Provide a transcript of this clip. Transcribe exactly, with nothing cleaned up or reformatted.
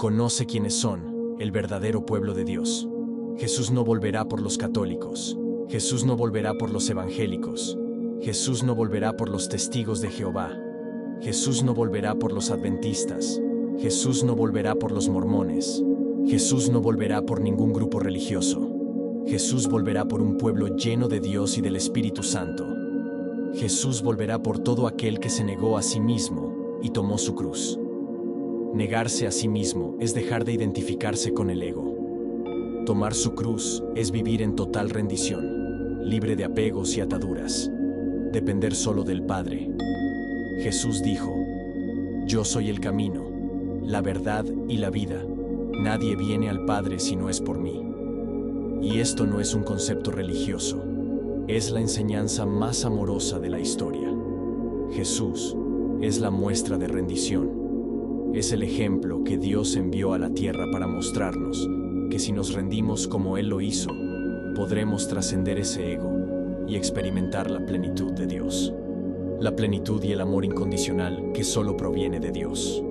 conoce quiénes son, el verdadero pueblo de Dios. Jesús no volverá por los católicos. Jesús no volverá por los evangélicos. Jesús no volverá por los testigos de Jehová. Jesús no volverá por los adventistas. Jesús no volverá por los mormones. Jesús no volverá por ningún grupo religioso. Jesús volverá por un pueblo lleno de Dios y del Espíritu Santo. Jesús volverá por todo aquel que se negó a sí mismo y tomó su cruz. Negarse a sí mismo es dejar de identificarse con el ego. Tomar su cruz es vivir en total rendición, libre de apegos y ataduras, depender solo del Padre. Jesús dijo: Yo soy el camino, la verdad y la vida. Nadie viene al Padre si no es por mí. Y esto no es un concepto religioso, es la enseñanza más amorosa de la historia. Jesús es la muestra de rendición. Es el ejemplo que Dios envió a la tierra para mostrarnos que si nos rendimos como Él lo hizo, podremos trascender ese ego y experimentar la plenitud de Dios. La plenitud y el amor incondicional que solo proviene de Dios.